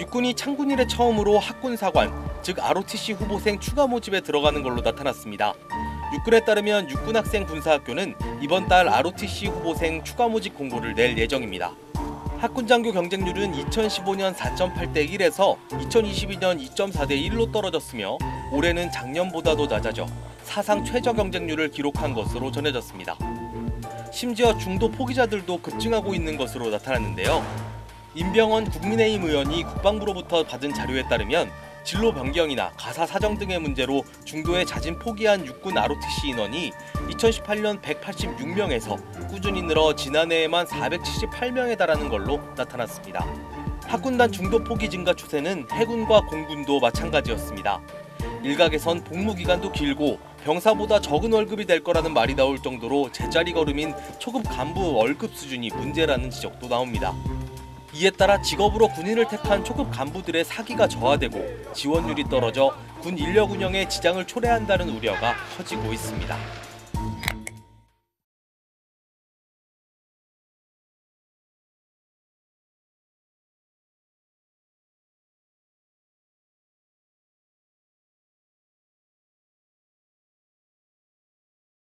육군이 창군 이래 처음으로 학군사관, 즉 ROTC 후보생 추가 모집에 들어가는 걸로 나타났습니다. 육군에 따르면 육군학생 군사학교는 이번 달 ROTC 후보생 추가 모집 공고를 낼 예정입니다. 학군장교 경쟁률은 2015년 4.8대 1에서 2022년 2.4대 1로 떨어졌으며 올해는 작년보다도 낮아져 사상 최저 경쟁률을 기록한 것으로 전해졌습니다. 심지어 중도 포기자들도 급증하고 있는 것으로 나타났는데요. 임병원 국민의힘 의원이 국방부로부터 받은 자료에 따르면 진로 변경이나 가사 사정 등의 문제로 중도에 자진 포기한 육군 ROTC 인원이 2018년 186명에서 꾸준히 늘어 지난해에만 478명에 달하는 걸로 나타났습니다. 학군단 중도 포기 증가 추세는 해군과 공군도 마찬가지였습니다. 일각에선 복무 기간도 길고 병사보다 적은 월급이 될 거라는 말이 나올 정도로 제자리 걸음인 초급 간부 월급 수준이 문제라는 지적도 나옵니다. 이에 따라 직업으로 군인을 택한 초급 간부들의 사기가 저하되고 지원율이 떨어져 군 인력 운영에 지장을 초래한다는 우려가 커지고 있습니다.